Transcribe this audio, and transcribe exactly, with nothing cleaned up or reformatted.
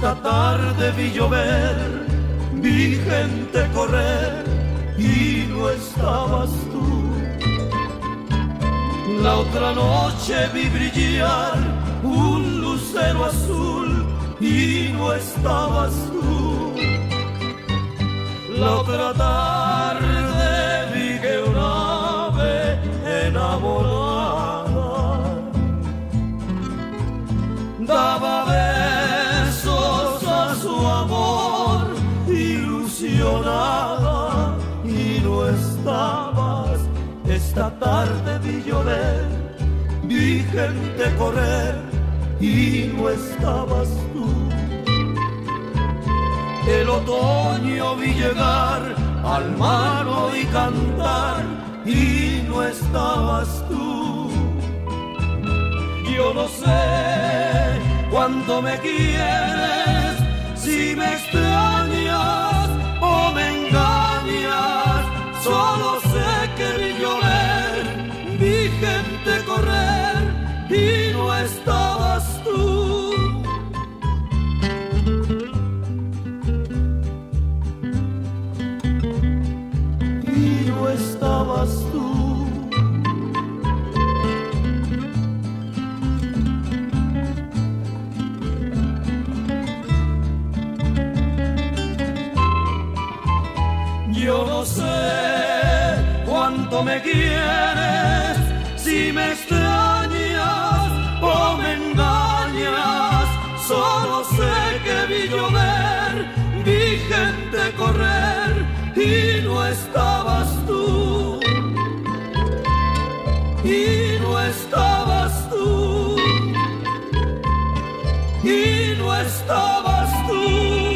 Esta tarde vi llover, vi gente correr y no estabas tú. La otra noche vi brillar un lucero azul y no estabas tú. La otra tarde vi que una ave enamorada daba besos a su amor ilusionada y no estabas. Esta tarde vi llover, vi gente correr y no estabas tú. El otoño vi llegar al mar y cantar y no estabas tú. Yo no sé cuánto me quieres, si me extrañas o me engañas. Solo sé que vi llover, vi gente correr y no estabas tú. Y no estabas tú. Yo no sé cuánto me quieres, si me extrañas o me engañas. Solo sé que vi llover, vi gente correr y no estabas tú. Y no estabas tú. Y no estabas tú.